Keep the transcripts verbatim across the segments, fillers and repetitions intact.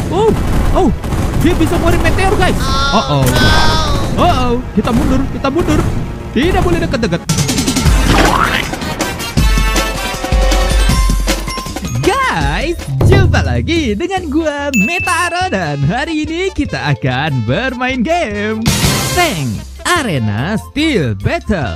Oh, oh, dia bisa ngeluarin meteor guys. Oh, oh, oh, oh, kita mundur, kita mundur. Tidak boleh dekat-dekat. Guys, jumpa lagi dengan gua Metaro dan hari ini kita akan bermain game Tank Arena Steel Battle.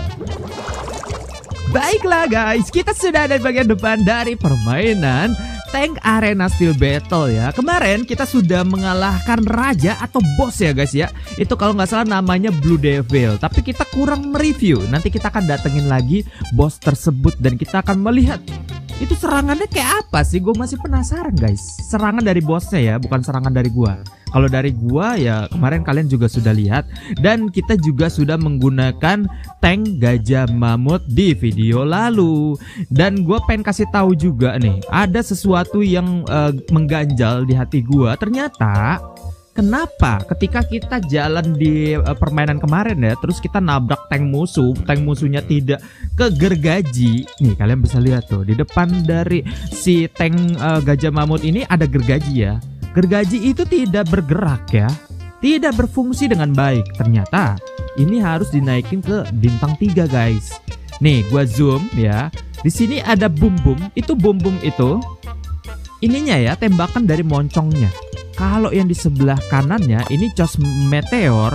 Baiklah guys, kita sudah ada di bagian depan dari permainan Tank Arena Steel Battle ya. Kemarin kita sudah mengalahkan raja atau bos ya guys ya. Itu kalau nggak salah namanya Blue Devil. Tapi kita kurang mereview. Nanti kita akan datengin lagi bos tersebut dan kita akan melihat itu serangannya kayak apa sih? Gue masih penasaran guys. Serangan dari bosnya ya, bukan serangan dari gua. Kalau dari gua ya kemarin kalian juga sudah lihat. Dan kita juga sudah menggunakan tank gajah mamut di video lalu. Dan gua pengen kasih tahu juga nih, ada sesuatu yang uh, mengganjal di hati gua. Ternyata kenapa ketika kita jalan di uh, permainan kemarin ya, terus kita nabrak tank musuh, tank musuhnya tidak kegergaji. Nih kalian bisa lihat tuh di depan dari si tank uh, gajah mamut ini ada gergaji ya. Gergaji itu tidak bergerak ya, tidak berfungsi dengan baik. Ternyata ini harus dinaikin ke bintang tiga guys. Nih gua zoom ya. Di sini ada bum bum. Itu bum bum itu ininya ya, tembakan dari moncongnya. Kalau yang di sebelah kanannya ini Cos Meteor,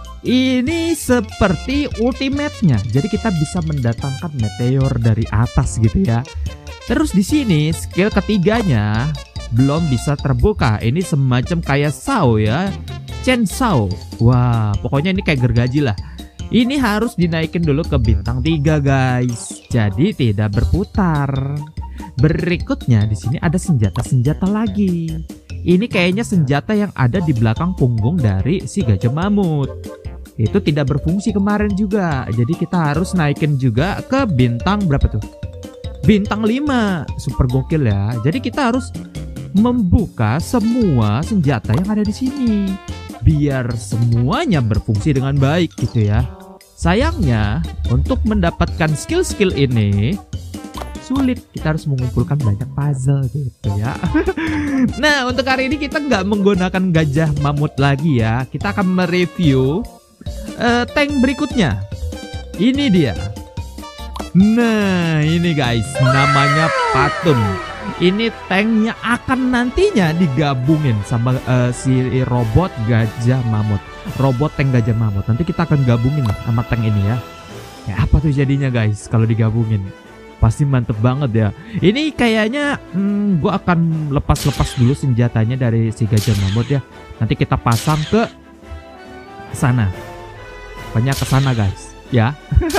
ini seperti ultimate-nya. Jadi kita bisa mendatangkan meteor dari atas gitu ya. Terus di sini skill ketiganya belum bisa terbuka. Ini semacam kayak saw ya, Chen Saw. Wah, pokoknya ini kayak gergaji lah. Ini harus dinaikin dulu ke bintang tiga guys. Jadi tidak berputar. Berikutnya di sini ada senjata-senjata lagi. Ini kayaknya senjata yang ada di belakang punggung dari si gajah mamut. Itu tidak berfungsi kemarin juga. Jadi kita harus naikin juga ke bintang berapa tuh? Bintang lima. Super gokil ya. Jadi kita harus membuka semua senjata yang ada di sini biar semuanya berfungsi dengan baik gitu ya. Sayangnya untuk mendapatkan skill-skill ini sulit, kita harus mengumpulkan banyak puzzle gitu ya. Nah untuk hari ini kita nggak menggunakan gajah mamut lagi ya. Kita akan mereview uh, tank berikutnya. Ini dia. Nah ini guys, namanya Patun. Ini tanknya akan nantinya digabungin sama uh, si robot gajah mamut. Robot tank gajah mamut. Nanti kita akan gabungin sama tank ini ya. Ya apa tuh jadinya guys kalau digabungin? Pasti mantep banget ya. Ini kayaknya hmm, gue akan lepas-lepas dulu senjatanya dari si gajah mamut ya. Nanti kita pasang ke sana. Banyak ke sana guys ya.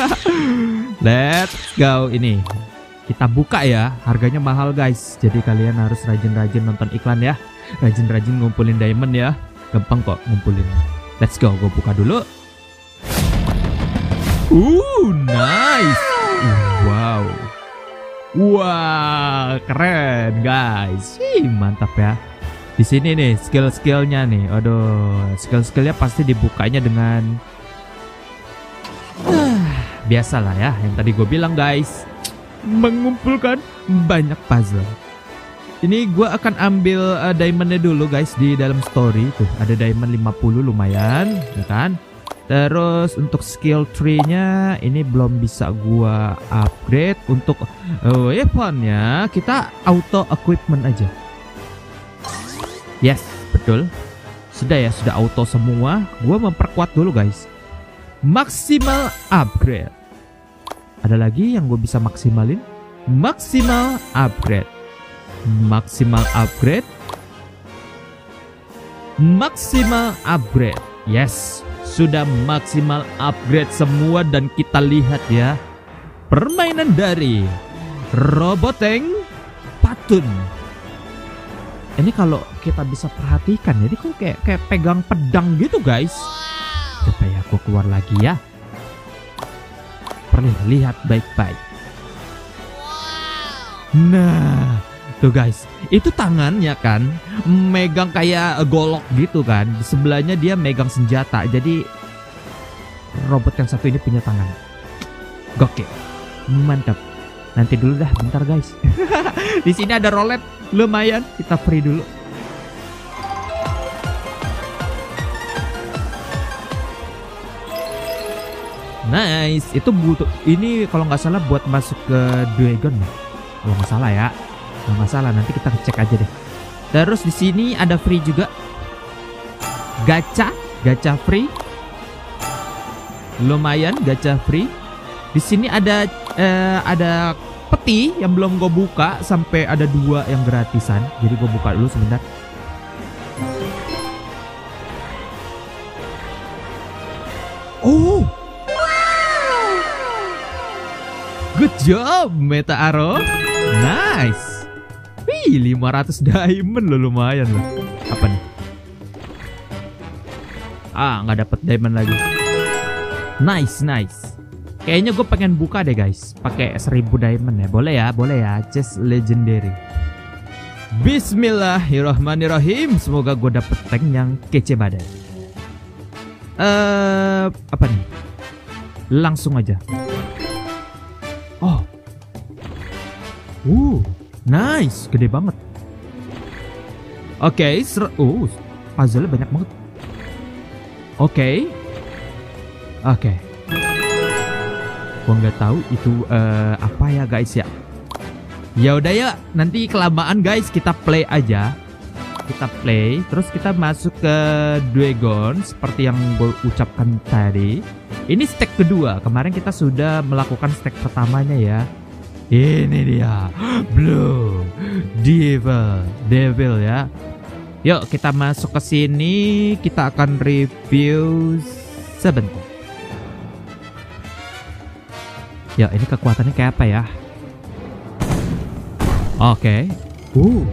Let's go. Ini kita buka ya, harganya mahal guys. Jadi kalian harus rajin-rajin nonton iklan ya. Rajin-rajin ngumpulin diamond ya. Gampang kok ngumpulin. Let's go, gue buka dulu. Uh, nice. Wow. Wah, keren guys. Ih, mantap ya. Di sini nih skill-skillnya nih. Aduh, skill-skillnya pasti dibukanya dengan uh, biasalah ya, yang tadi gue bilang guys, mengumpulkan banyak puzzle. Ini gue akan ambil uh, diamondnya dulu guys di dalam story. Tuh ada diamond lima puluh, lumayan ya kan. Terus untuk skill tree-nya ini belum bisa gue upgrade. Untuk uh, weaponnya kita auto equipment aja. Yes, betul. Sudah ya, sudah auto semua. Gue memperkuat dulu guys. Maksimal upgrade. Ada lagi yang gue bisa maksimalin. Maksimal upgrade. Maksimal upgrade. Maksimal upgrade. Yes, sudah maksimal upgrade semua. Dan kita lihat ya, permainan dari robot tank Patun. Ini kalau kita bisa perhatikan, jadi kok kayak kayak pegang pedang gitu guys. Coba ya, aku keluar lagi ya. Lihat baik-baik. Nah, tuh guys, itu tangannya kan megang kayak golok gitu kan. Di sebelahnya dia megang senjata. Jadi robot yang satu ini punya tangan. Gokil, mantap. Nanti dulu dah, bentar guys. Di sini ada roulette, lumayan. Kita free dulu. Nice. Itu butuh ini kalau nggak salah buat masuk ke Dragon. Kalau nggak salah ya. Kalau nggak salah nanti kita cek aja deh. Terus di sini ada free juga. Gacha, gacha free. Lumayan gacha free. Di sini ada eh, ada peti yang belum gue buka sampai ada dua yang gratisan. Jadi gue buka dulu sebentar. Oh, good job Meta Aro. Nice. Wih, lima ratus diamond loh, lumayan loh. Apa nih? Ah, nggak dapet diamond lagi. Nice, nice. Kayaknya gue pengen buka deh guys, pakai seribu diamond ya. Boleh ya, boleh ya. Chest legendary. Bismillahirrahmanirrahim. Semoga gue dapet tank yang kece badai. Eh, uh, apa nih? Langsung aja. Oh. Uh, nice, gede banget. Oke, okay, ser uh, puzzle banyak banget. Oke. Okay. Oke. Okay. Gua nggak tahu itu uh, apa ya guys ya. Ya udah ya, nanti kelamaan guys, kita play aja. Kita play, terus kita masuk ke Dragon seperti yang gue ucapkan tadi. Ini stack kedua. Kemarin kita sudah melakukan stack pertamanya ya. Ini dia, Blue Devil, Devil ya. Yuk kita masuk ke sini. Kita akan review sebentar. Ya, ini kekuatannya kayak apa ya? Oke. Okay. Uh.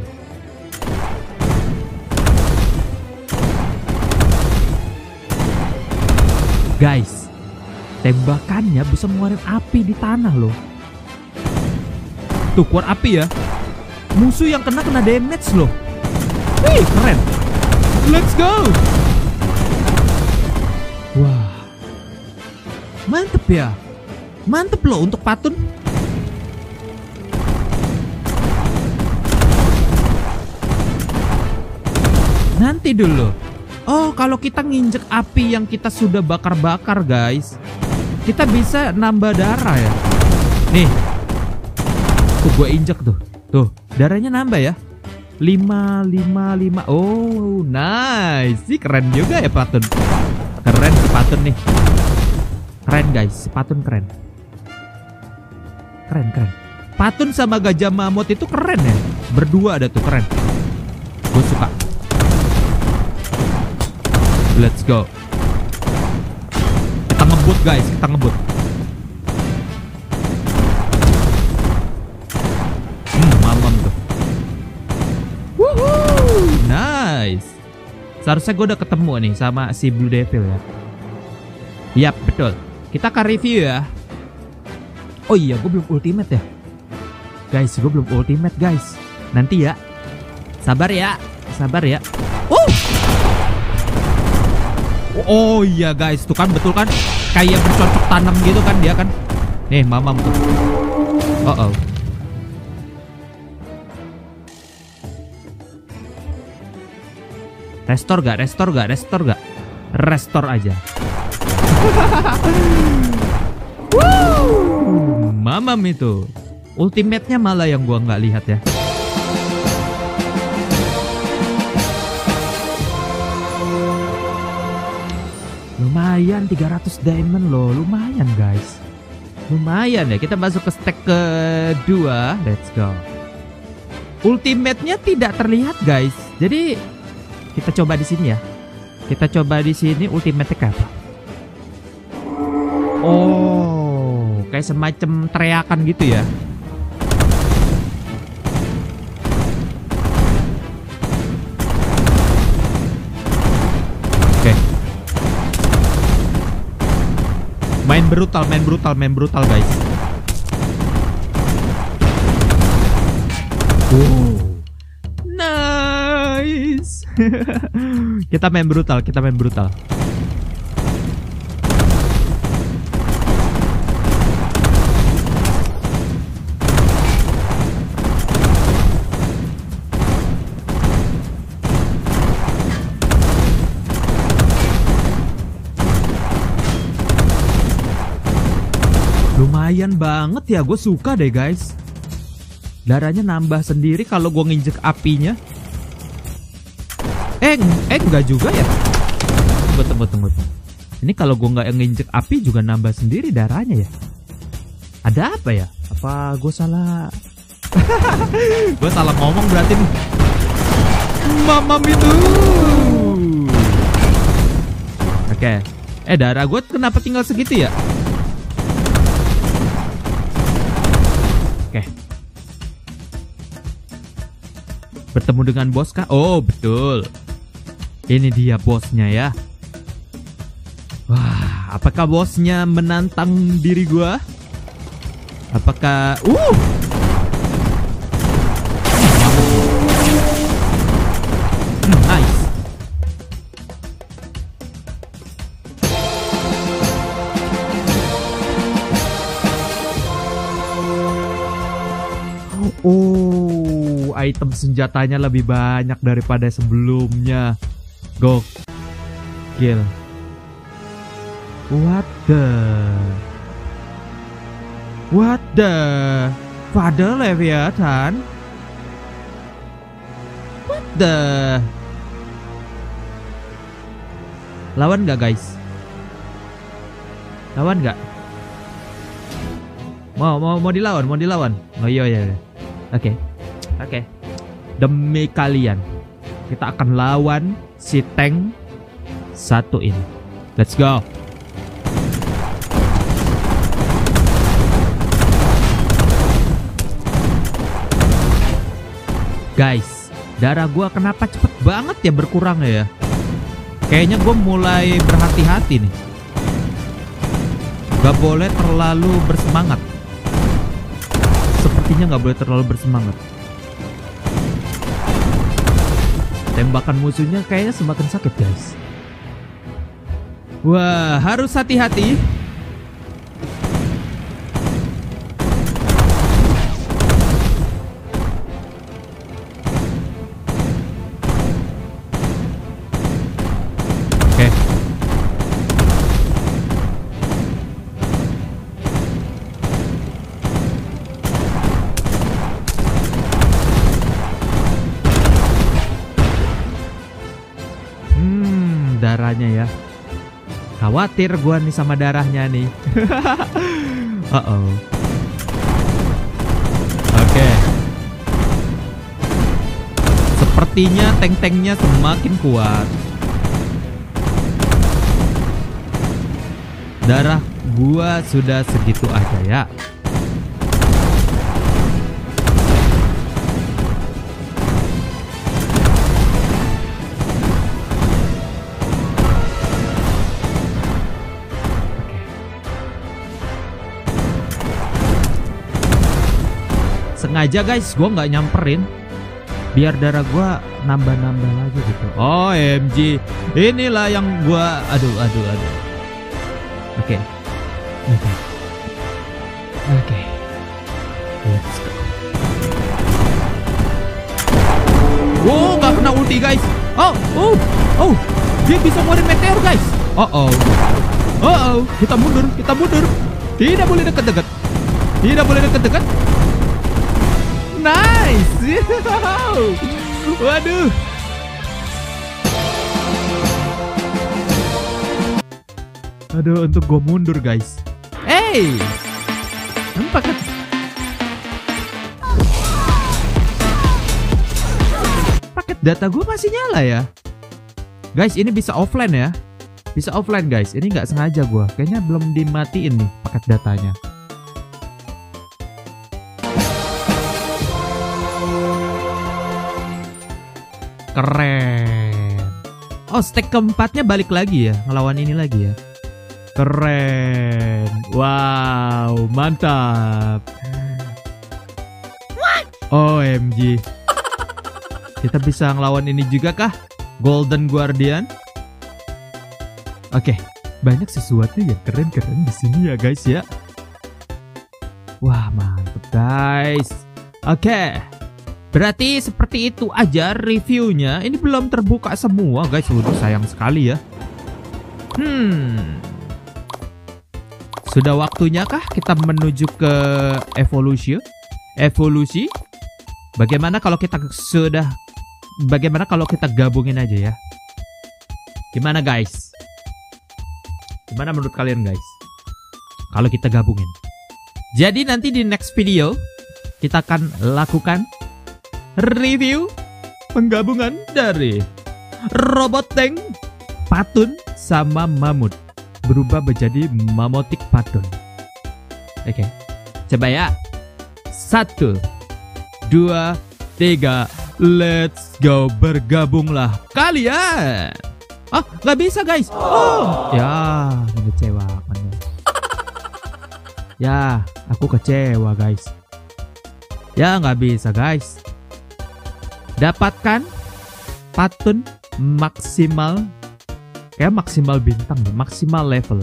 Guys, tembakannya bisa mengeluarkan api di tanah loh. Tuh, keluar api ya. Musuh yang kena kena damage loh. Wih, keren. Let's go. Wah, mantep ya. Mantep loh untuk Patun. Nanti dulu. Oh, kalau kita nginjek api yang kita sudah bakar-bakar guys, kita bisa nambah darah ya. Nih. Tuh gue injek tuh. Tuh, darahnya nambah ya. lima, lima, lima. Oh, nice. Sih keren juga ya Patun. Keren si Patun nih. Keren guys, si Patun keren. Keren, keren. Patun sama Gajah Mamut itu keren ya. Berdua ada tuh, keren. Gue suka. Let's go. Kita ngebut guys, kita ngebut. Hmm, mamam tuh. Woohoo, nice. Seharusnya gue udah ketemu nih sama si Blue Devil ya. Yap, betul. Kita akan review ya. Oh iya, gue belum ultimate ya. Guys, gue belum ultimate guys. Nanti ya. Sabar ya, sabar ya. Oh. Oh iya guys, tuh kan betul kan, kayak bercocok tanam gitu kan dia kan. Nih mamam tuh. Oh oh. Restore gak? Restore gak? Restore gak? Restore aja. Woo, mamam itu. Ultimate-nya malah yang gua nggak lihat ya. Lumayan tiga ratus diamond loh, lumayan guys. Lumayan ya, kita masuk ke stack kedua. Let's go. Ultimate-nya tidak terlihat guys. Jadi kita coba di sini ya. Kita coba di sini ultimate-nya kayak apa? Oh, kayak semacam teriakan gitu ya. Main brutal, main brutal, main brutal guys. Wow, nice. Kita main brutal, kita main brutal. lumayan banget ya. Gue suka deh guys. Darahnya nambah sendiri kalau gue nginjek apinya. Eh, eh enggak juga ya. Tunggu, tunggu, tunggu. Ini kalau gue nggak nginjek api juga nambah sendiri darahnya ya. Ada apa ya? Apa gue salah? Gue salah ngomong berarti nih. Mama itu. Oke. Eh, darah gue kenapa tinggal segitu ya? Oke. Bertemu dengan bos kah? Oh, betul. Ini dia bosnya ya. Wah, apakah bosnya menantang diri gue? Apakah... Uh! Hmm, nice. Oh, item senjatanya lebih banyak daripada sebelumnya. Gokil. What the? What the? Father Leviathan? What the? Lawan gak guys? Lawan gak? Mau mau mau dilawan, mau dilawan. Oh iya iya. Oke, okay. Oke. Okay. Demi kalian, kita akan lawan si tank satu ini. Let's go. Guys, darah gua kenapa cepet banget ya berkurang ya? Kayaknya gua mulai berhati-hati nih. Gak boleh terlalu bersemangat. Sepertinya nggak boleh terlalu bersemangat. Tembakan musuhnya kayaknya semakin sakit guys. Wah, harus hati-hati. Oke. Darahnya ya. Khawatir gua nih sama darahnya nih. Uh oh. Oke. Okay. Sepertinya tank-tanknya semakin kuat. Darah gua sudah segitu aja ya. Sengaja guys, gue nggak nyamperin biar darah gue nambah-nambah lagi gitu. O M G, inilah yang gue, aduh, aduh, aduh. Oke, okay. oke, okay. oke, okay. Let's go. Wow, nggak kena ulti guys. Oh, oh, oh, dia bisa ngeluarin meteor guys. Oh, oh, oh, oh, kita mundur, kita mundur. Tidak boleh deket-deket. Tidak boleh deket-deket. Nice. Waduh. Aduh, untuk gue mundur guys. Hey, paket paket data gue masih nyala ya guys. Ini bisa offline ya, bisa offline guys. Ini nggak sengaja gue, kayaknya belum dimatiin nih paket datanya. Keren. Oh, stack keempatnya balik lagi ya, ngelawan ini lagi ya. Keren. Wow, mantap. O M G. Kita bisa ngelawan ini juga kah? Golden Guardian. Oke, banyak sesuatu yang keren-keren di sini ya guys ya. Wah, mantap guys. Oke. Berarti seperti itu aja reviewnya. Ini belum terbuka semua guys. Waduh, sayang sekali ya. Hmm. Sudah waktunya kah kita menuju ke evolusi? Evolusi? Bagaimana kalau kita sudah Bagaimana kalau kita gabungin aja ya? Gimana guys? Gimana menurut kalian guys? Kalau kita gabungin. Jadi nanti di next video kita akan lakukan review penggabungan dari robot tank Patun sama mamut berubah menjadi Mamotic Patun. Oke, coba ya. Satu, dua, tiga. Let's go, bergabunglah kalian. Ah, nggak bisa guys. Oh, ya, mengecewakan ya. Ya, aku kecewa guys. Ya, nggak bisa guys. Dapatkan Patun maksimal, kayak maksimal bintang, maksimal level.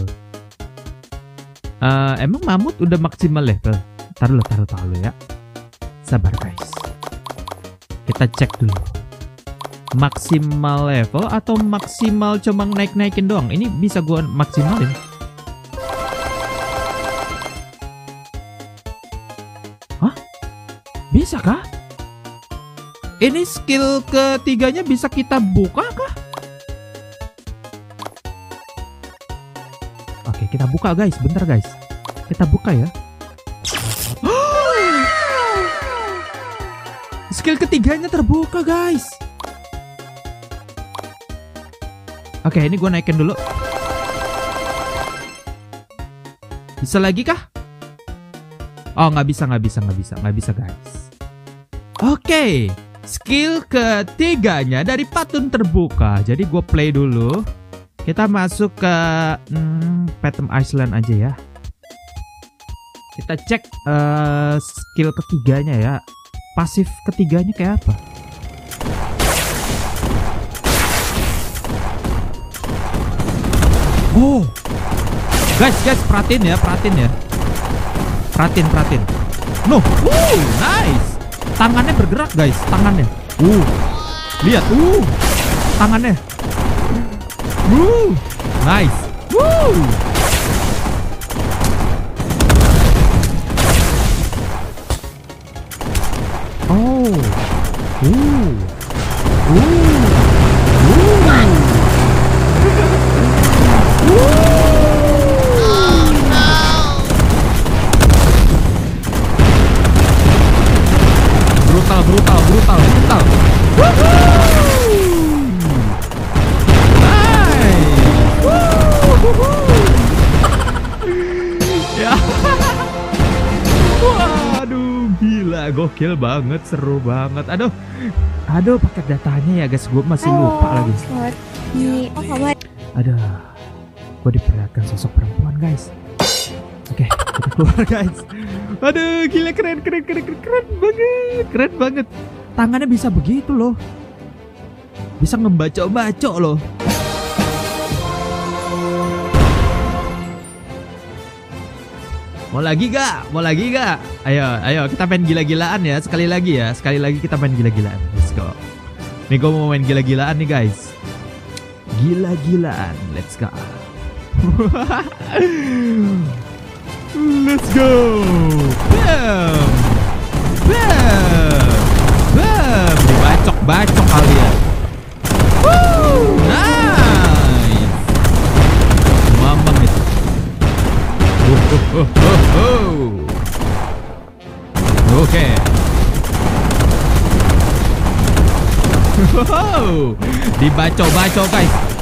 Uh, emang mamut udah maksimal level? Taruh, taruh, taruh ya. Sabar guys. Kita cek dulu. Maksimal level atau maksimal cuma naik-naikin doang? Ini bisa gua maksimalin. Hah? Bisa kah? Ini skill ketiganya bisa kita buka kah? Oke, kita buka guys. Bentar guys. Kita buka ya. Skill ketiganya terbuka guys. Oke, ini gue naikin dulu. Bisa lagi kah? Oh, nggak bisa, nggak bisa, nggak bisa, nggak bisa guys. Oke, skill ketiganya dari Patun terbuka. Jadi gue play dulu. Kita masuk ke hmm, Phantom Island aja ya. Kita cek uh, skill ketiganya ya. Pasif ketiganya kayak apa? Oh, guys, guys, perhatiin ya, perhatiin ya, perhatiin, perhatiin. No, uh, nice. Tangannya bergerak, guys, tangannya. Uh, lihat, uh, tangannya. Uh, nice. Uh. Oh, uh, uh, uh. Brutal, brutal, brutal, brutal. Ya. Waduh, gila, gokil banget, seru banget. Aduh, aduh, paket datanya ya guys, gue masih lupa lagi. Aduh, gue diperlihatkan sosok perempuan guys. Oke, kita keluar guys. Aduh, gila, keren, keren, keren, keren, keren banget, keren banget. Tangannya bisa begitu loh, bisa ngebacok-bacok loh. Mau lagi gak? Mau lagi gak? Ayo, ayo, kita main gila-gilaan ya. Sekali lagi ya, sekali lagi kita main gila-gilaan. Let's go. Nih gue mau main gila-gilaan nih guys. Gila-gilaan, let's go. Let's go. Bam. Bam. Bam. Dibacok-bacok kalian. Woo, nice. Mamang itu. Oh, oh, oh, oh. Oke. Okay. Dibacok-bacok guys.